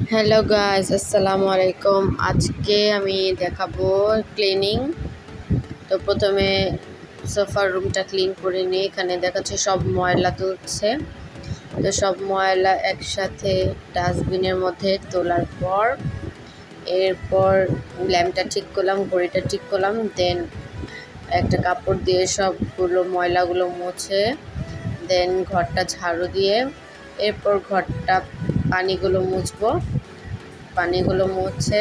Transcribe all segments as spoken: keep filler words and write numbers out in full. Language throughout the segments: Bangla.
হ্যালো গাইস, আসসালামু আলাইকুম। আজকে আমি দেখাবো ক্লিনিং। তো প্রথমে সোফার রুমটা ক্লিন করে নিয়ে এখানে দেখাচ্ছে সব ময়লা তুলছে। তো সব ময়লা একসাথে ডাস্টবিনের মধ্যে তোলার পর এরপর ল্যাম্পটা ঠিক করলাম, ঘড়িটা ঠিক করলাম, দেন একটা কাপড় দিয়ে সবগুলো ময়লাগুলো মুছে দেন ঘরটা ঝাড়ু দিয়ে এরপর ঘরটা পানিগুলো মুছবো। পানিগুলো মুছে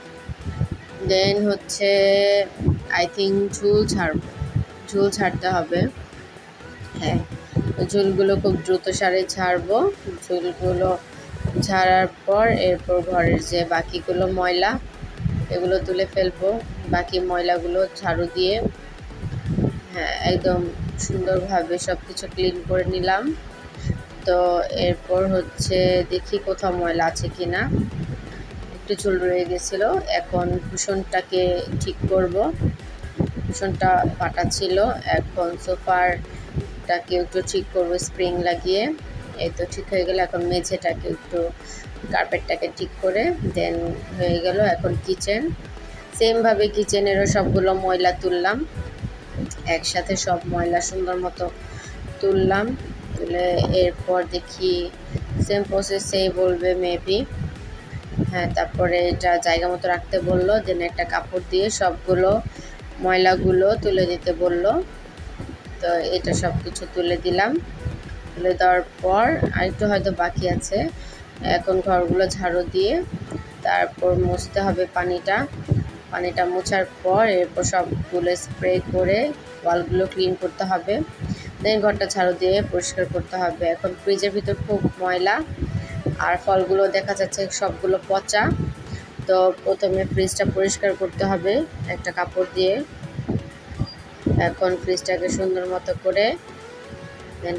দেন হচ্ছে আই থিঙ্ক ঝুল ছাড়ব ঝুল ছাড়তে হবে। হ্যাঁ, ঝুলগুলো খুব দ্রুত সারে ছাড়বো। ঝুলগুলো ঝাড়ার পর এরপর ঘরের যে বাকিগুলো ময়লা এগুলো তুলে ফেলবো। বাকি ময়লাগুলো ঝাড়ু দিয়ে হ্যাঁ একদম সুন্দরভাবে সব কিছু ক্লিন করে নিলাম। তো এরপর হচ্ছে দেখি কোথাও ময়লা আছে কিনা, একটু ঝুল রয়ে গেছিলো। এখন কুশনটাকে ঠিক করব। কুশনটা ফাটা ছিল, এখন সোফারটাকে একটু ঠিক করব স্প্রিং লাগিয়ে। এই তো ঠিক হয়ে গেল। এখন মেঝেটাকে একটু কার্পেটটাকে ঠিক করে দেন হয়ে গেল। এখন কিচেন, সেমভাবে কিচেনেরও সবগুলো ময়লা তুললাম, একসাথে সব ময়লা সুন্দর মতো তুললাম। তুলে এরপর দেখি সেম প্রসেসেই বলবে মেবি। হ্যাঁ, তারপরে এটা জায়গা মতো রাখতে বললো। দেন একটা কাপড় দিয়ে সবগুলো ময়লাগুলো তুলে দিতে বললো। তো এটা সব কিছু তুলে দিলাম। তুলে দেওয়ার পর আরেকটু হয়তো বাকি আছে। এখন ঘরগুলো ঝাড়ু দিয়ে তারপর মুছতে হবে পানিটা। পানিটা মোছার পর এরপর সবগুলো স্প্রে করে ওয়ালগুলো ক্লিন করতে হবে। দেন ঘরটা ঝাড়ু দিয়ে পরিষ্কার করতে হবে। এখন ফ্রিজের ভিতর খুব ময়লা আর ফলগুলো দেখা যাচ্ছে সবগুলো পচা। তো প্রথমে ফ্রিজটা পরিষ্কার করতে হবে একটা কাপড় দিয়ে। এখন ফ্রিজটাকে সুন্দর মতো করে দেন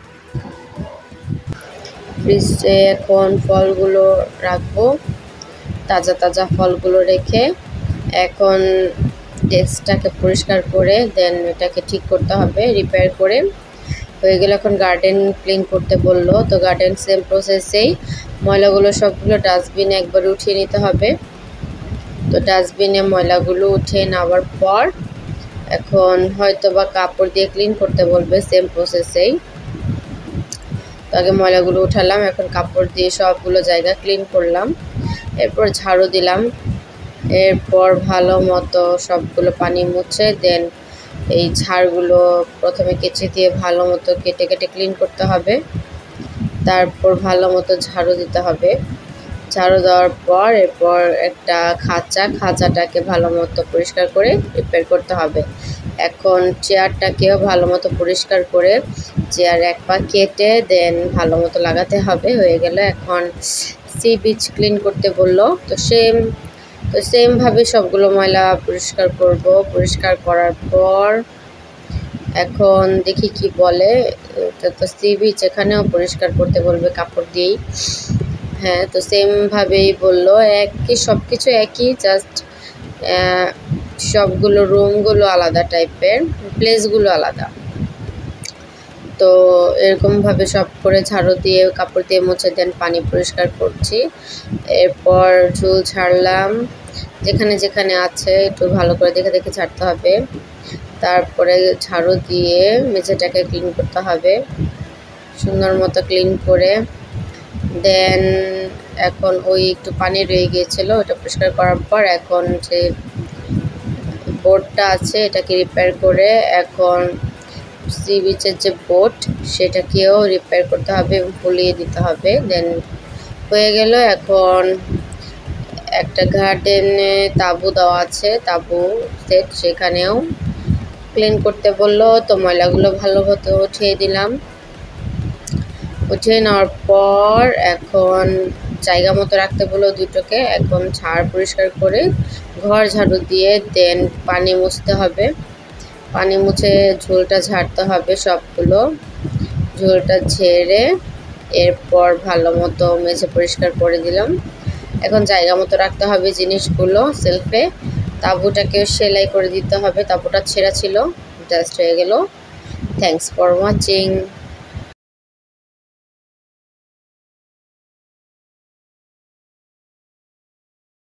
ফ্রিজে এখন ফলগুলো রাখবো, তাজা তাজা ফলগুলো রেখে। এখন ডেস্কটাকে পরিষ্কার করে দেন এটাকে ঠিক করতে হবে, রিপেয়ার করে হয়ে গেলে এখন গার্ডেন ক্লিন করতে বললো। তো গার্ডেন সেম প্রসেসেই ময়লাগুলো সবগুলো ডাস্টবিনে একবার উঠিয়ে নিতে হবে। তো ডাস্টবিনে ময়লাগুলো উঠিয়ে নেওয়ার পর এখন হয়তো বা কাপড় দিয়ে ক্লিন করতে বলবে, সেম প্রসেসেই। তো আগে ময়লাগুলো উঠালাম, এখন কাপড় দিয়ে সবগুলো জায়গা ক্লিন করলাম। এরপর ঝাড়ু দিলাম। এরপর ভালো মতো সবগুলো পানি মুছে দেন এই ঝাড়গুলো প্রথমে কেচে দিয়ে ভালো মতো কেটে কেটে ক্লিন করতে হবে। তারপর ভালো মতো ঝাড়ু দিতে হবে। ঝাড়ু দেওয়ার পর এরপর একটা খাঁচা খাঁচাটাকে ভালো মতো পরিষ্কার করে রিপেয়ার করতে হবে। এখন চেয়ারটাকেও ভালো মতো পরিষ্কার করে চেয়ার এক পা কেটে দেন ভালো মতো লাগাতে হবে। হয়ে গেল। এখন সি বিচ ক্লিন করতে বললো। তো সেম তো সেমভাবে সবগুলো ময়লা পরিষ্কার করব। পরিষ্কার করার পর এখন দেখি কি বলে। এটা তো সি বিচ, এখানেও পরিষ্কার করতে বলবে কাপড় দিয়েই। হ্যাঁ, তো সেমভাবেই বললো। একই সব কিছু একই, জাস্ট সবগুলো রুমগুলো আলাদা টাইপের, প্লেসগুলো আলাদা। তো এরকমভাবে সব করে ঝাড়ু দিয়ে কাপড় দিয়ে মুছে দেন পানি পরিষ্কার করছি। এরপর ঝুল ছাড়লাম, যেখানে যেখানে আছে একটু ভালো করে দেখে দেখে ছাড়তে হবে। তারপরে ঝাড়ু দিয়ে মেঝেটাকে ক্লিন করতে হবে সুন্দর মতো ক্লিন করে। দেন এখন ওই একটু পানি রয়ে গিয়েছিলো, ওটা পরিষ্কার করার পর এখন যে বোর্ডটা আছে এটাকে রিপেয়ার করে এখন সি বিচের যে বোট সেটাকেও রিপেয়ার করতে হবে এবং ফুলিয়ে দিতে হবে। দেন হয়ে গেল। এখন একটা গার্ডেনে তাঁবু দেওয়া আছে, তাঁবু সেট, সেখানেও ক্লিন করতে বললো। তো ময়লাগুলো ভালো মতো উঠিয়ে দিলাম। উঠিয়ে নেওয়ার পর এখন জায়গা মতো রাখতে বললো দুটোকে। এখন ঝাড় পরিষ্কার করে ঘর ঝাড়ু দিয়ে দেন পানি মুছতে হবে। পানি মুছে ঝোলটা ঝাড়তে হবে সবগুলো। ঝোলটা ঝেড়ে এরপর ভালো মতো মেঝে পরিষ্কার করে দিলাম। এখন জায়গা মতো রাখতে হবে জিনিসগুলো সেলফে। তাঁবুটাকেও সেলাই করে দিতে হবে, তাঁবুটা ছেঁড়া ছিল। জাস্ট হয়ে গেল। Thanks for watching.